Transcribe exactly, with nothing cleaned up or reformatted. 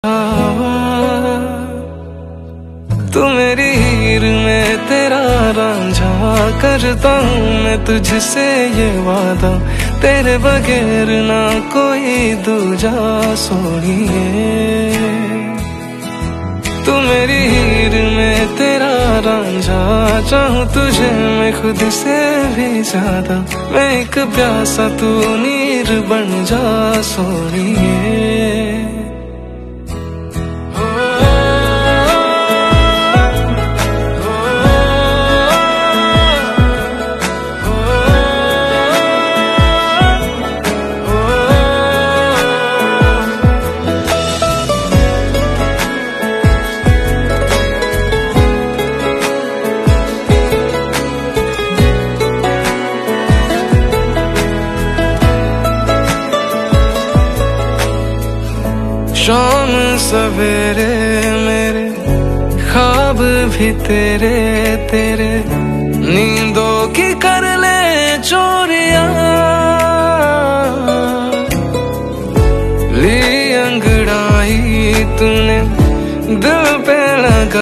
तू मेरी हीर में तेरा रांझा, करता हूँ मैं तुझसे ये वादा, तेरे बगैर ना कोई दूजा सोनिए। तू मेरी हीर में तेरा रांझा, चाहूँ तुझे मैं खुद से भी ज्यादा, मैं एक प्यासा तू नीर बन जा सोनिए। शाम सवेरे मेरे ख्वाब भी तेरे तेरे, नींदों की कर ले चोरियां, ली अंगड़ाई तूने दिल पे लगा।